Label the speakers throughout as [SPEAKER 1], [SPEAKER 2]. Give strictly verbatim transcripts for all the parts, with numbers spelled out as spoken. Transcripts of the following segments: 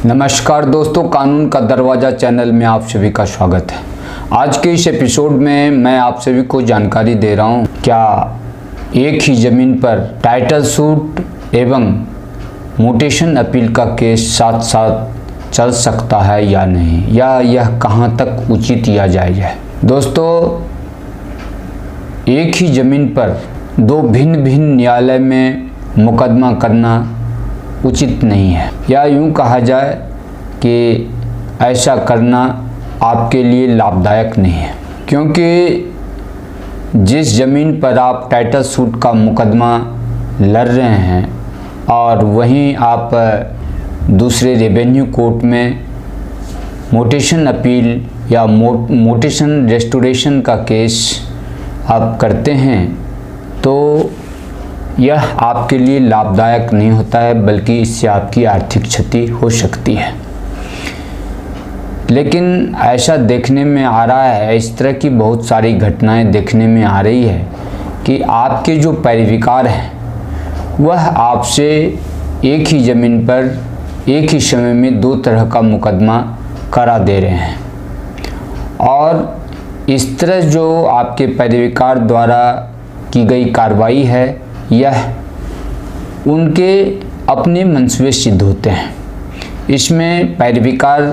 [SPEAKER 1] नमस्कार दोस्तों, कानून का दरवाज़ा चैनल में आप सभी का स्वागत है। आज के इस एपिसोड में मैं आप सभी को जानकारी दे रहा हूं, क्या एक ही ज़मीन पर टाइटल सूट एवं म्यूटेशन अपील का केस साथ साथ चल सकता है या नहीं, या यह कहां तक उचित या जायज़ है। दोस्तों, एक ही ज़मीन पर दो भिन्न भिन्न न्यायालय में मुकदमा करना उचित नहीं है, या यूं कहा जाए कि ऐसा करना आपके लिए लाभदायक नहीं है, क्योंकि जिस ज़मीन पर आप टाइटल सूट का मुकदमा लड़ रहे हैं और वहीं आप दूसरे रेवेन्यू कोर्ट में म्यूटेशन अपील या म्यूटेशन रेस्टोरेशन का केस आप करते हैं, तो यह आपके लिए लाभदायक नहीं होता है, बल्कि इससे आपकी आर्थिक क्षति हो सकती है। लेकिन ऐसा देखने में आ रहा है, इस तरह की बहुत सारी घटनाएं देखने में आ रही है कि आपके जो पैरवीकार हैं वह आपसे एक ही ज़मीन पर एक ही समय में दो तरह का मुकदमा करा दे रहे हैं, और इस तरह जो आपके पैरवीकार द्वारा की गई कार्रवाई है यह उनके अपने मंसूबे सिद्ध होते हैं। इसमें पैरवीकार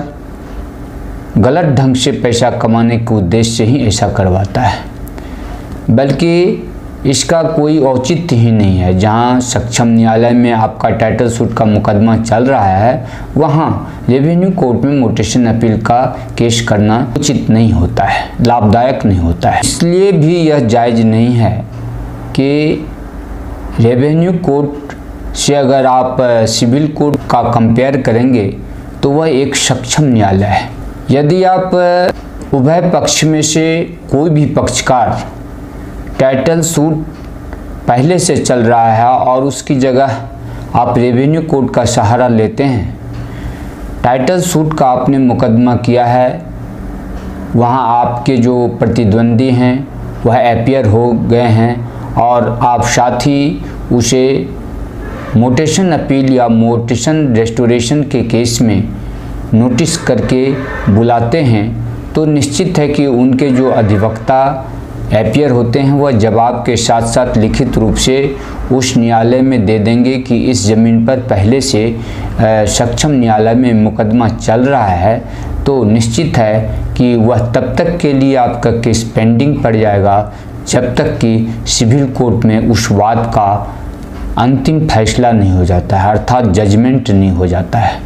[SPEAKER 1] गलत ढंग से पैसा कमाने के उद्देश्य से ही ऐसा करवाता है, बल्कि इसका कोई औचित्य ही नहीं है। जहां सक्षम न्यायालय में आपका टाइटल सूट का मुकदमा चल रहा है, वहां रेवेन्यू कोर्ट में म्यूटेशन अपील का केस करना उचित नहीं होता है, लाभदायक नहीं होता है। इसलिए भी यह जायज़ नहीं है कि रेवेन्यू कोर्ट से अगर आप सिविल कोर्ट का कंपेयर करेंगे तो वह एक सक्षम न्यायालय है। यदि आप उभय पक्ष में से कोई भी पक्षकार टाइटल सूट पहले से चल रहा है और उसकी जगह आप रेवेन्यू कोर्ट का सहारा लेते हैं, टाइटल सूट का आपने मुकदमा किया है, वहाँ आपके जो प्रतिद्वंदी हैं वह अपीयर हो गए हैं और आप साथ ही उसे म्यूटेशन अपील या म्यूटेशन रेस्टोरेशन के केस में नोटिस करके बुलाते हैं, तो निश्चित है कि उनके जो अधिवक्ता अपीयर होते हैं वह जवाब के साथ साथ लिखित रूप से उस न्यायालय में दे देंगे कि इस ज़मीन पर पहले से सक्षम न्यायालय में मुकदमा चल रहा है, तो निश्चित है कि वह तब तक के लिए आपका केस पेंडिंग पड़ जाएगा जब तक कि सिविल कोर्ट में उस वाद का अंतिम फैसला नहीं हो जाता है, अर्थात जजमेंट नहीं हो जाता है,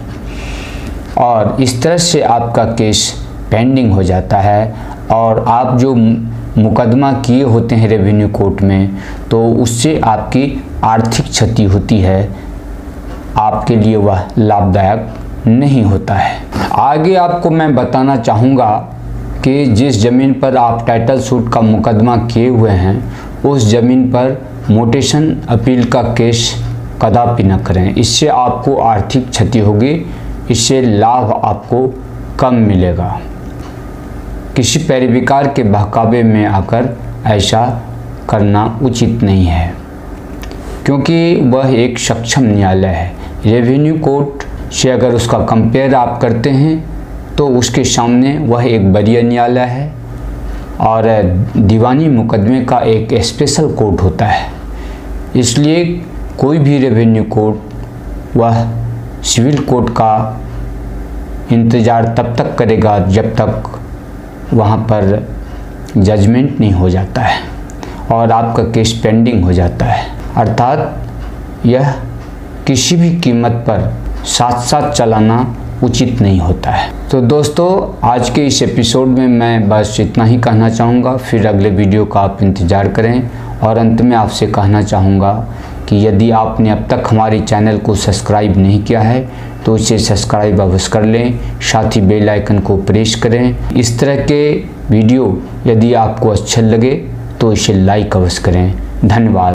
[SPEAKER 1] और इस तरह से आपका केस पेंडिंग हो जाता है। और आप जो मुकदमा किए होते हैं रेवेन्यू कोर्ट में, तो उससे आपकी आर्थिक क्षति होती है, आपके लिए वह लाभदायक नहीं होता है। आगे आपको मैं बताना चाहूँगा कि जिस ज़मीन पर आप टाइटल सूट का मुकदमा किए हुए हैं उस ज़मीन पर म्यूटेशन अपील का केस कदापि न करें। इससे आपको आर्थिक क्षति होगी, इससे लाभ आपको कम मिलेगा। किसी पैरवीकार के बहकावे में आकर ऐसा करना उचित नहीं है, क्योंकि वह एक सक्षम न्यायालय है। रेवेन्यू कोर्ट से अगर उसका कंपेयर आप करते हैं तो उसके सामने वह एक बड़ी न्यायालय है, और दीवानी मुकदमे का एक स्पेशल कोर्ट होता है। इसलिए कोई भी रेवेन्यू कोर्ट वह सिविल कोर्ट का इंतज़ार तब तक करेगा जब तक वहाँ पर जजमेंट नहीं हो जाता है और आपका केस पेंडिंग हो जाता है, अर्थात यह किसी भी कीमत पर साथ साथ चलाना उचित नहीं होता है। तो दोस्तों, आज के इस एपिसोड में मैं बस इतना ही कहना चाहूँगा, फिर अगले वीडियो का आप इंतज़ार करें। और अंत में आपसे कहना चाहूँगा कि यदि आपने अब तक हमारे चैनल को सब्सक्राइब नहीं किया है तो इसे सब्सक्राइब अवश्य कर लें, साथ ही बेल आइकन को प्रेस करें। इस तरह के वीडियो यदि आपको अच्छे लगे तो इसे लाइक अवश्य करें। धन्यवाद।